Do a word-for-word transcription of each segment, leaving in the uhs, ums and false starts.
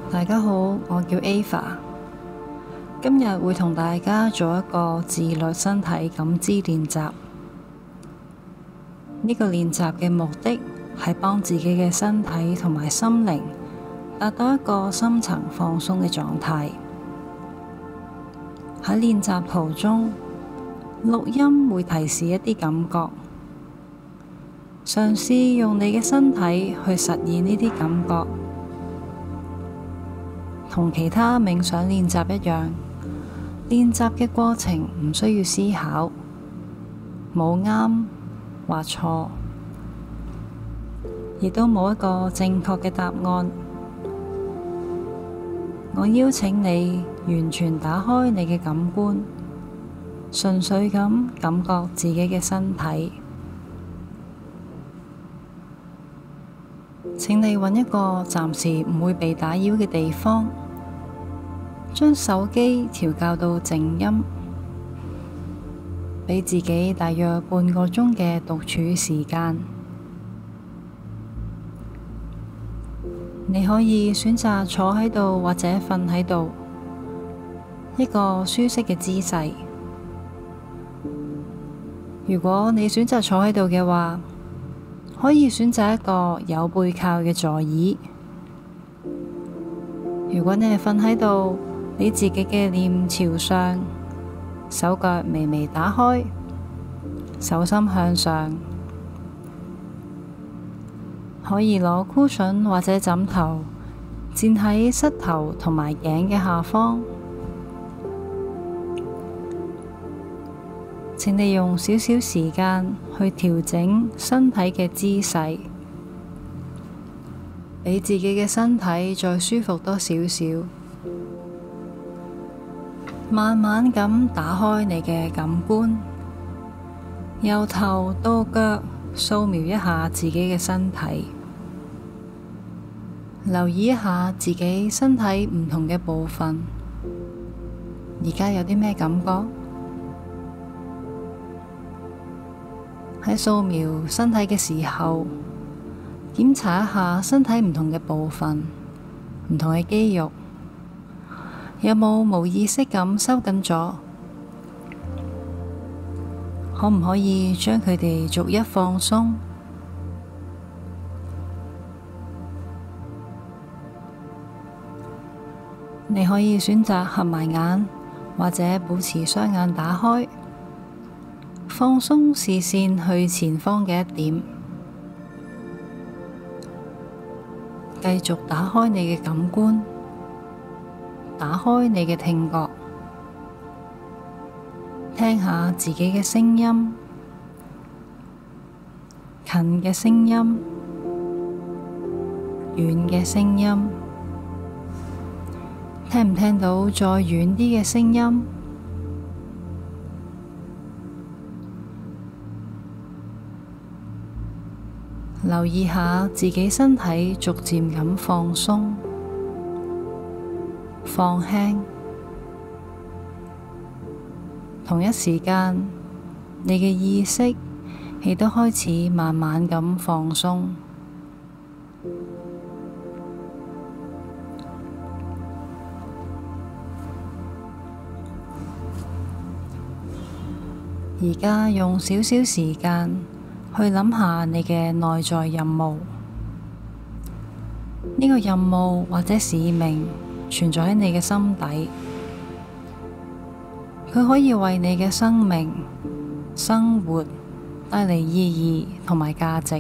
大家好，我叫 Ava， 今日會同大家做一個自律身體感知練習。呢個練習嘅目的係幫自己嘅身體同埋心靈達到一個深層放鬆嘅狀態。喺練習途中，錄音會提示一啲感覺，嘗試用你嘅身體去實現呢啲感覺。同其他冥想練習一樣，練習嘅過程唔需要思考，冇啱或錯，亦都冇一個正確嘅答案。我邀請你完全打開你嘅感官，純粹咁感覺自己嘅身體。請你揾一個暫時唔會被打擾嘅地方，將手機調校到靜音，俾自己大約半個鐘嘅獨處時間。你可以選擇坐喺度或者瞓喺度，一個舒適嘅姿勢。如果你選擇坐喺度嘅話，可以選擇一個有背靠嘅座椅。如果你係瞓喺度，俾自己嘅臉朝上，手腳微微打開，手心向上。可以攞 cushion 或者枕頭墊喺膝頭同埋頸嘅下方。請你用少少時間去調整身體嘅姿勢，俾自己嘅身體再舒服多少少。慢慢咁打開你嘅感官，由頭到腳掃描一下自己嘅身體，留意一下自己身體唔同嘅部分，而家有啲咩感覺？喺掃描身體嘅時候，檢查一下身體唔同嘅部分，唔同嘅肌肉，有冇無意識咁收緊咗？可唔可以將佢哋逐一放鬆？你可以選擇合埋眼，或者保持雙眼打開，放鬆視線去前方嘅一點，繼續打開你嘅感官，打開你嘅聽覺，聽下自己嘅聲音，近嘅聲音，遠嘅聲音，聽唔聽到再遠啲嘅聲音？留意下自己身體逐漸咁放鬆、放輕。同一時間，你嘅意識亦都開始慢慢咁放鬆。而家用少少時間去諗下你嘅內在任務。呢個任務或者使命存在喺你嘅心底，佢可以為你嘅生命、生活帶嚟意義同埋價值。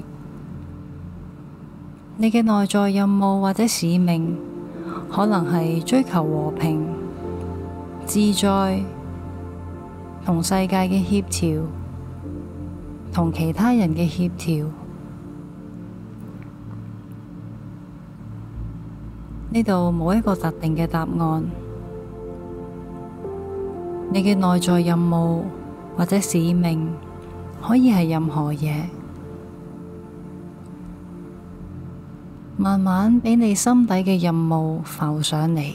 你嘅內在任務或者使命可能係追求和平、自在、同世界嘅協調，同其他人嘅協調。呢度冇一個特定嘅答案。你嘅內在任務或者使命可以係任何嘢，慢慢俾你心底嘅任務浮上嚟，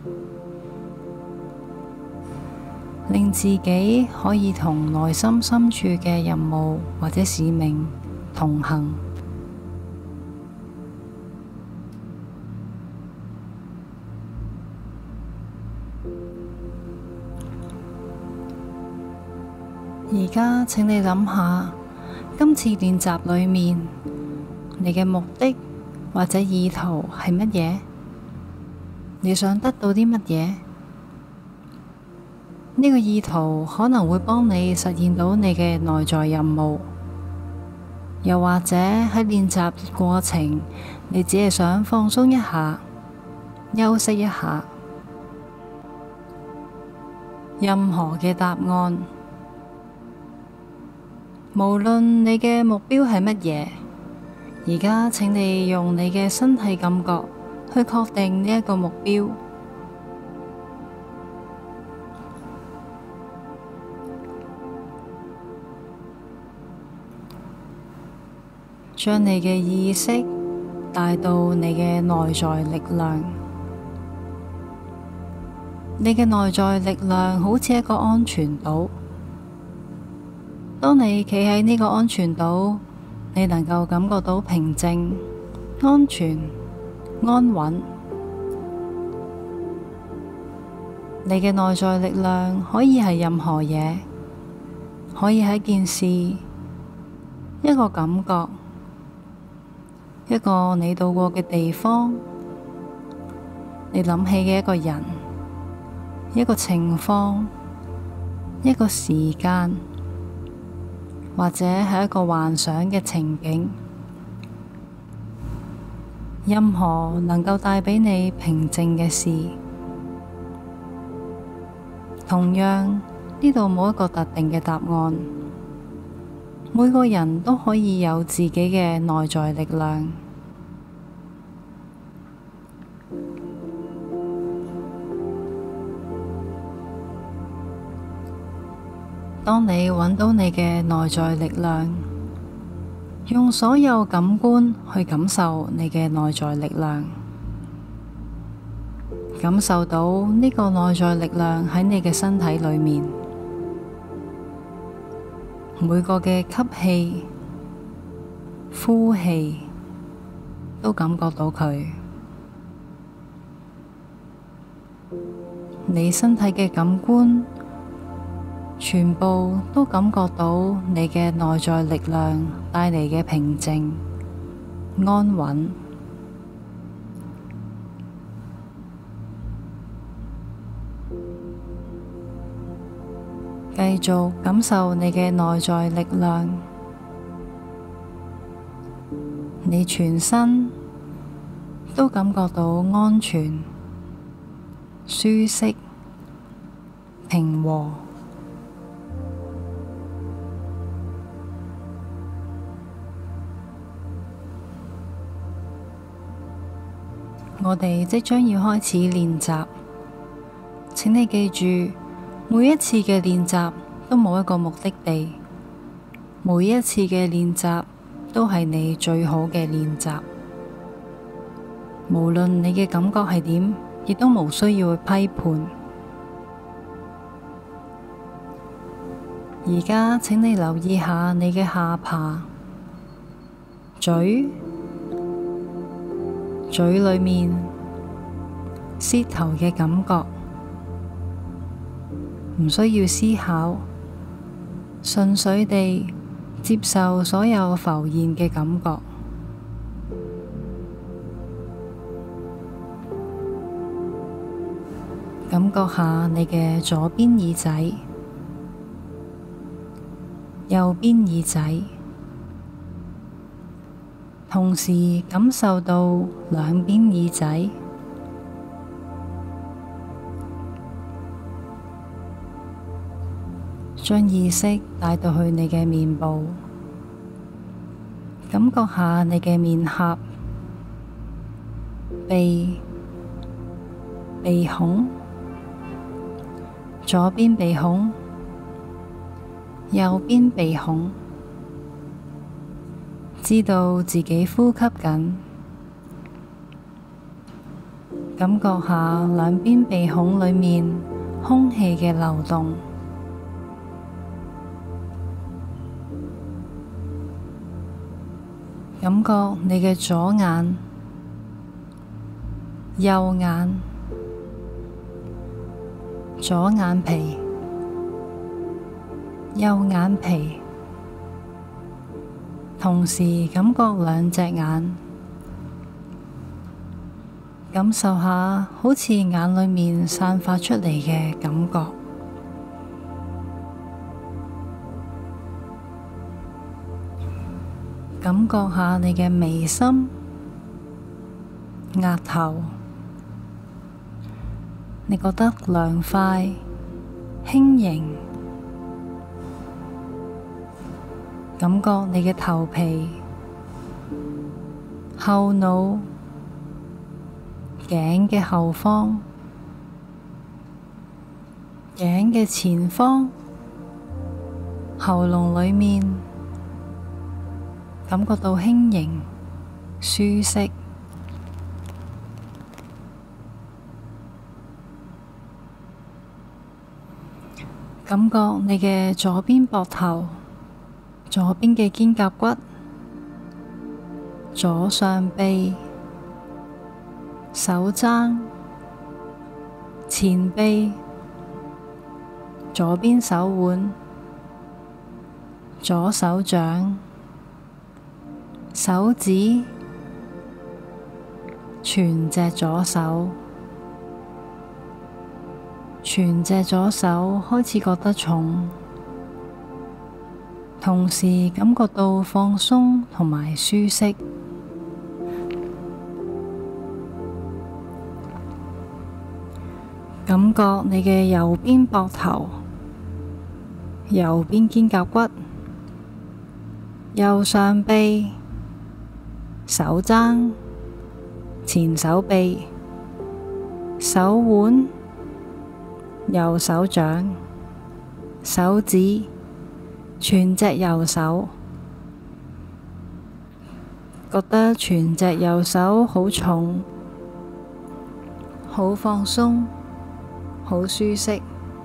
令自己可以同內心深處嘅任務或者使命同行。 而家請你諗下，今次練習裏面，你嘅目的或者意圖係乜嘢？你想得到啲乜嘢？呢個意圖可能會幫你實現到你嘅內在任務，又或者喺練習過程，你只係想放鬆一下，休息一下。任何嘅答案，無論你嘅目標係乜嘢，而家請你用你嘅身體感覺去確定呢一個目標。將你嘅意識帶到你嘅內在力量。你嘅內在力量好似一個安全島。當你企喺呢個安全島，你能夠感覺到平靜、安全、安穩。你嘅內在力量可以係任何嘢，可以係一件事、一個感覺、一個你到過嘅地方、你諗起嘅一個人、一個情況、一個時間，或者係一個幻想嘅情景，任何能夠帶畀你平靜嘅事。同樣，呢度冇一個特定嘅答案，每個人都可以有自己嘅內在力量。當你揾到你嘅內在力量，用所有感官去感受你嘅內在力量，感受到呢個內在力量喺你嘅身體裏面，每個嘅吸氣、呼氣都感覺到佢。你身體嘅感官全部都感覺到你嘅內在力量帶嚟嘅平靜、安穩。繼續感受你嘅內在力量，你全身都感覺到安全、舒適、平和。我哋即將要開始練習，請你記住，每一次嘅練習都冇一個目的地，每一次嘅練習都係你最好嘅練習。無論你嘅感覺係點，亦都無需要去批判。而家請你留意下你嘅下巴、嘴、嘴裏面、舌頭嘅感覺，唔需要思考，純粹地接受所有浮現嘅感覺。感覺下你嘅左邊耳仔、右邊耳仔，同時感受到兩邊耳仔，將意識帶到去你嘅面部，感覺下你嘅面頰、鼻、鼻孔、左邊鼻孔、右邊鼻孔，知道自己呼吸緊，感覺下兩邊鼻孔裏面空氣嘅流動，感覺你嘅左眼、右眼、左眼皮、 右眼皮，同時感覺兩隻眼，感受下好似眼裏面散發出嚟嘅感覺。感覺下你嘅眉心、額頭，你覺得涼快、輕盈。感覺你嘅頭皮、後腦、頸嘅後方、頸嘅前方、喉嚨裏面，感覺到輕盈、舒適。感覺你嘅左邊膊頭、左邊嘅肩胛骨、左上臂、手踭、前臂、左邊手腕、左手掌、手指、全隻左手，全隻左手開始覺得重，同時感覺到放鬆同埋舒適。感覺你嘅右邊膊頭、右邊肩胛骨、右上臂、手踭、前手臂、手腕、右手掌、手指、全隻右手，覺得全隻右手好重、好放鬆、好舒適，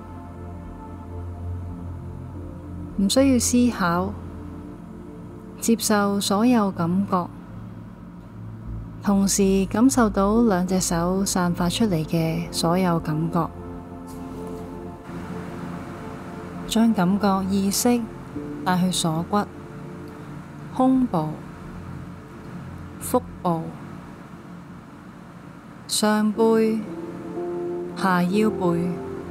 唔需要思考，接受所有感覺，同時感受到兩隻手散發出嚟嘅所有感覺，將感覺意識帶去鎖骨、胸部、腹部、上背、下腰背、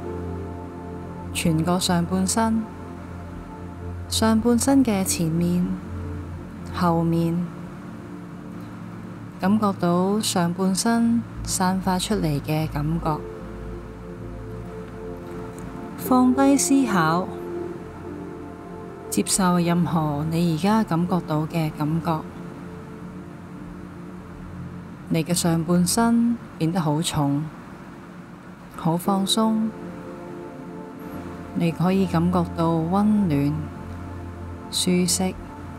全個上半身、上半身嘅前面、後面，感覺到上半身散發出嚟嘅感覺，放低思考，接受任何你而家感覺到嘅感覺。你嘅上半身變得好重，好放鬆，你可以感覺到溫暖、舒適。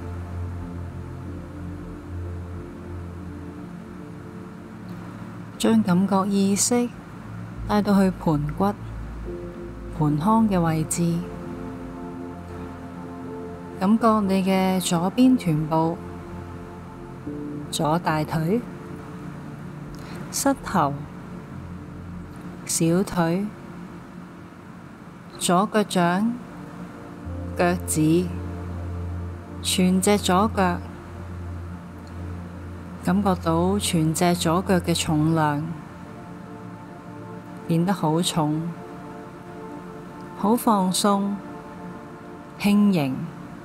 將感覺意識帶到去盤骨、盤腔嘅位置，感覺你嘅左邊臀部、左大腿、膝頭、小腿、左腳掌、腳趾、全隻左腳，感覺到全隻左腳嘅重量變得好重、好放鬆、輕盈，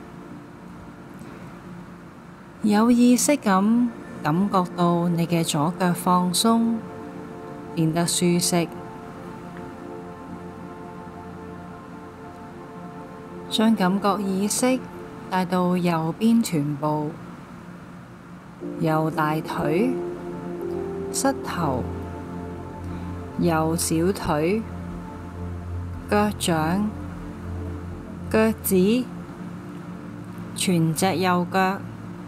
有意識咁感覺到你嘅左腳放鬆，變得舒適。將感覺意識帶到右邊臀部、右大腿、膝頭、右小腿、腳掌、腳趾、全隻右腳，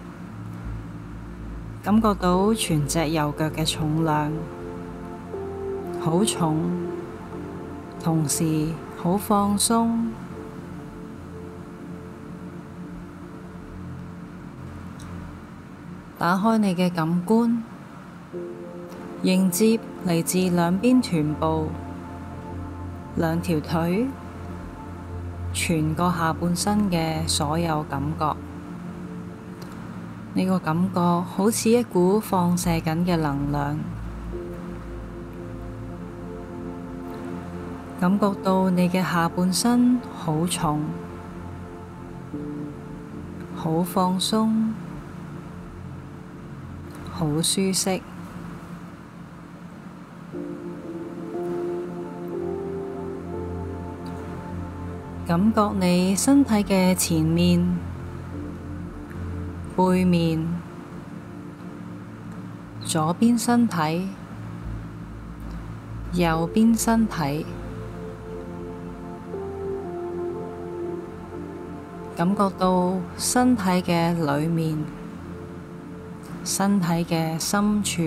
感覺到全隻右腳嘅重量好重，同時好放鬆。打開你嘅感官，迎接嚟自兩邊臀部、兩條腿、 全個下半身嘅所有感覺。呢個感覺好似一股放射緊嘅能量，感覺到你嘅下半身好重，好放鬆，好舒適。感覺你身體嘅前面、背面、左邊身體、右邊身體，感覺到身體嘅裏面、身體嘅深處，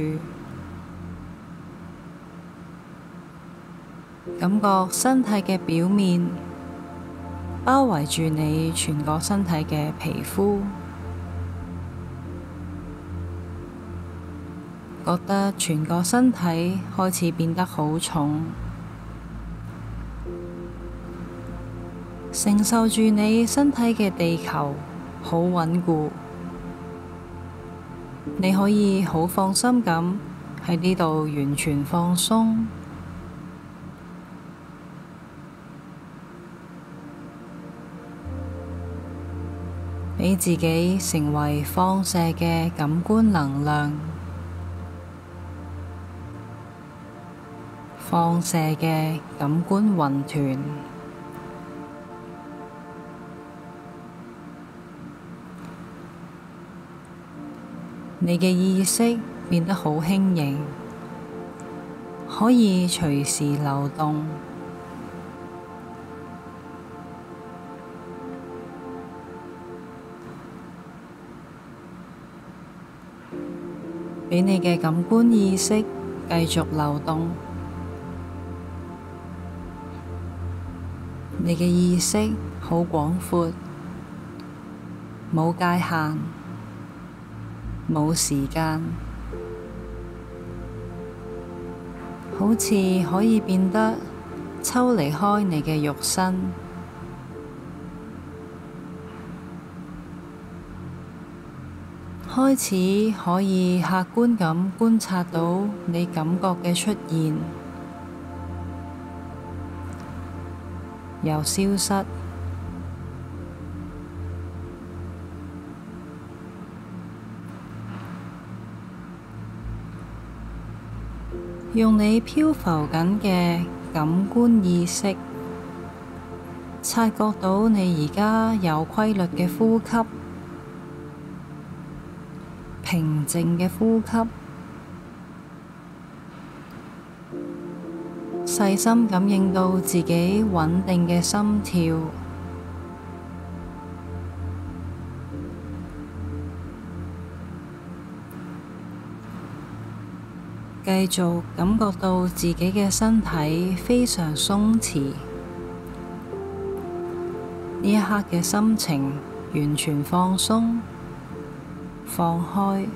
感覺身體嘅表面包圍住你全個身體嘅皮膚，覺得全個身體開始變得好重，承受住你身體嘅地球好穩固，你可以好放心咁喺呢度完全放鬆。畀自己成為放射嘅感官能量，放射嘅感官雲團。你嘅意識變得好輕盈，可以隨時流動。畀你嘅感官意識繼續流動，你嘅意識好廣闊，冇界限，冇時間，好似可以變得抽離開你嘅肉身。開始可以客觀咁觀察到你感覺嘅出現，又消失，用你漂浮緊嘅感官意識，察覺到你而家有規律嘅呼吸，平靜嘅呼吸，細心感應到自己穩定嘅心跳，繼續感覺到自己嘅身體非常鬆弛，呢一刻嘅心情完全放鬆。放開，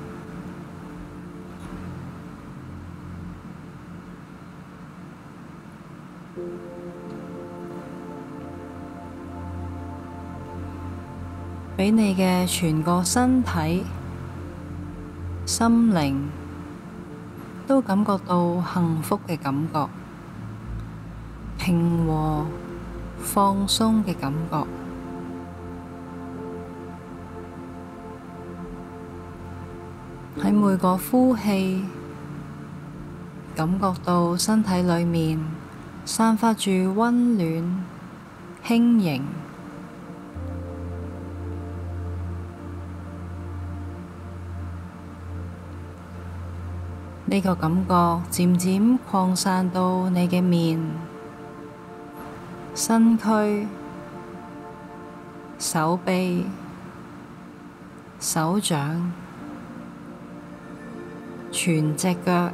畀你嘅全個身體、心靈都感覺到幸福嘅感覺，平和、放鬆嘅感覺。喺每個呼氣，感覺到身體裏面散發住溫暖、輕盈。呢個感覺漸漸擴散到你嘅面、身軀、手臂、手掌。全隻腳，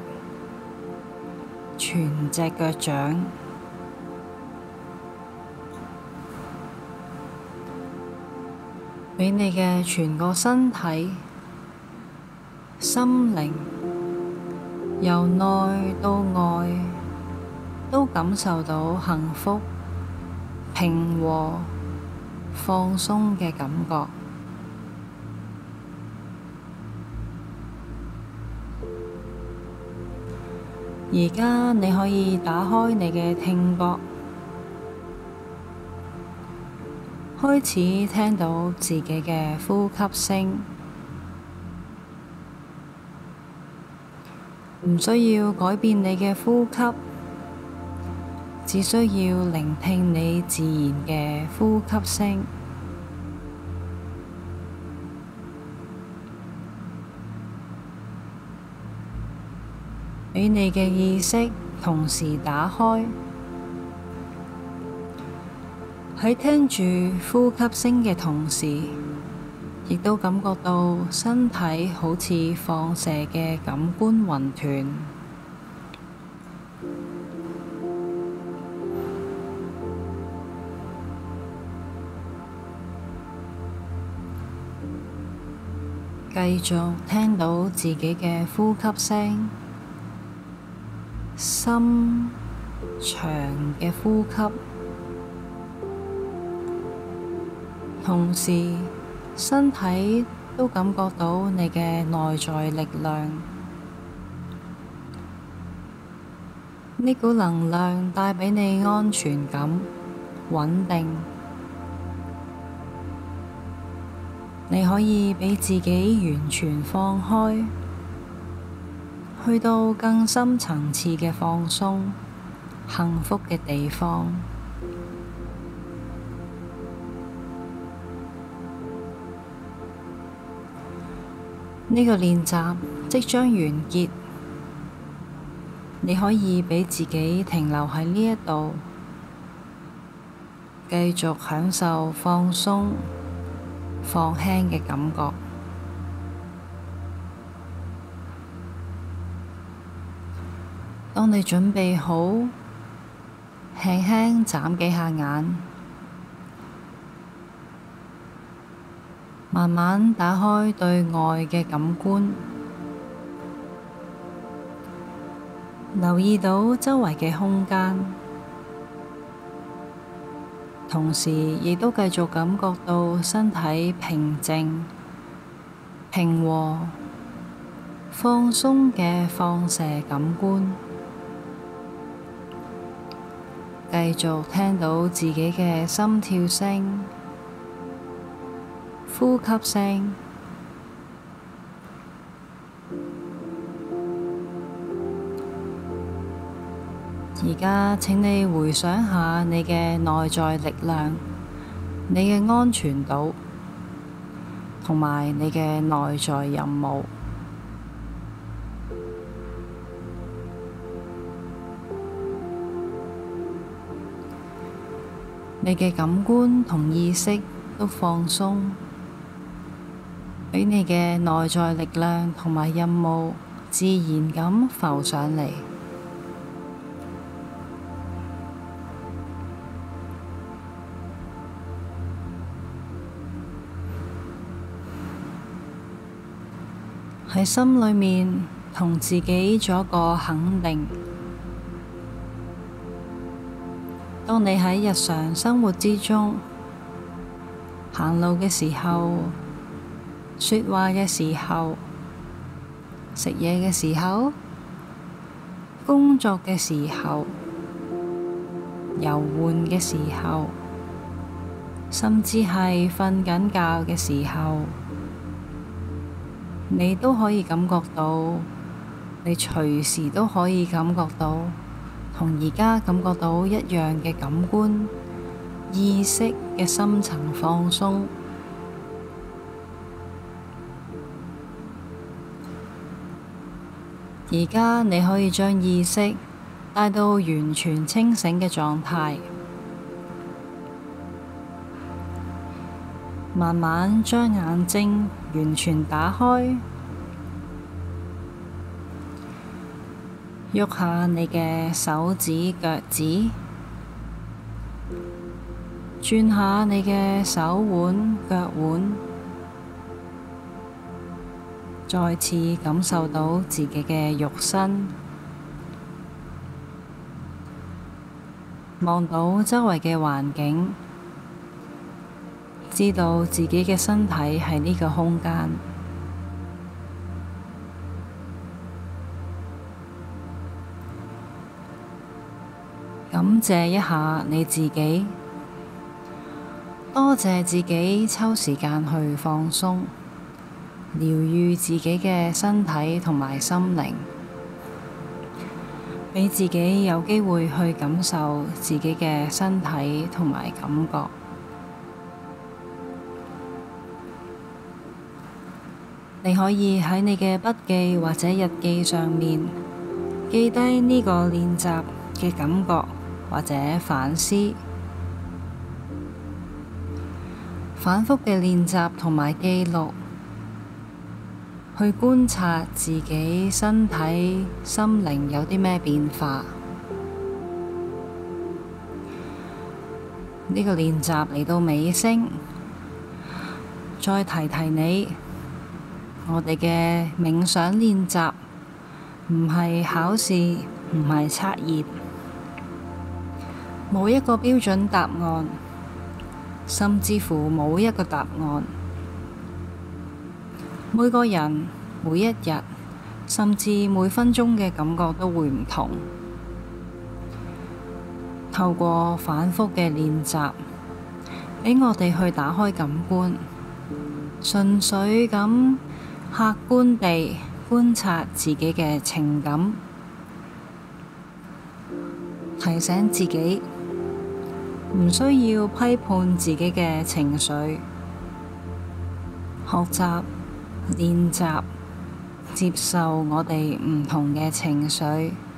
全隻腳掌，畀你嘅全個身體、心靈，由內到外，都感受到幸福、平和、 放鬆嘅感覺。而家你可以打開你嘅聽覺，開始聽到自己嘅呼吸聲，唔需要改變你嘅呼吸，只需要聆聽你自然嘅呼吸聲。畀你嘅意識同時打開，喺聽住呼吸聲嘅同時，亦都感覺到身體好似放射嘅感官雲團。繼續聽到自己嘅呼吸聲。深長嘅呼吸，同時身體都感覺到你嘅內在力量。呢股能量帶畀你安全感、穩定。你可以畀自己完全放開，去到更深層次嘅放鬆、幸福嘅地方。呢個練習即將完結，你可以畀自己停留喺呢一度，繼續享受放鬆、放輕嘅感覺。當你準備好，輕輕眨幾下眼，慢慢打開對外嘅感官，留意到周圍嘅空間，同時亦都繼續感覺到身體平靜、平和、放鬆嘅放射感官。繼續聽到自己嘅心跳聲、呼吸聲。而家請你回想下你嘅內在力量、你嘅安全度，同埋你嘅內在任務。你嘅感官同意識都放鬆，畀你嘅內在力量同埋任務自然咁浮上嚟。喺心裏面同自己做一個肯定。當你喺日常生活之中行路嘅時候、說話嘅時候、食嘢嘅時候、工作嘅時候、遊玩嘅時候，甚至係瞓緊覺嘅時候，你都可以感覺到，你隨時都可以感覺到同而家感覺到一樣嘅感官意識嘅深層放鬆。而家你可以將意識帶到完全清醒嘅狀態，慢慢將眼睛完全打開。喐下你嘅手指、腳趾，轉下你嘅手腕、腳腕，再次感受到自己嘅肉身，望到周圍嘅環境， 知道自己嘅身體係呢個空間。感謝一下你自己，多謝自己抽時間去放鬆，療癒自己嘅身體同埋心靈，畀自己有機會去感受自己嘅身體同埋感覺。你可以喺你嘅筆記或者日記上面記低呢個練習嘅感覺或者反思，反覆嘅練習同埋記錄，去觀察自己身體、心靈有啲咩變化。呢個練習嚟到尾聲，再提提你。我哋嘅冥想練習唔係考試，唔係測驗，冇一個標準答案，甚至乎冇一個答案。每個人每一日，甚至每分鐘嘅感覺都會唔同。透過反覆嘅練習，畀我哋去打開感官，純粹咁客觀地觀察自己嘅情感，提醒自己唔需要批判自己嘅情緒，學習練習接受我哋唔同嘅情緒。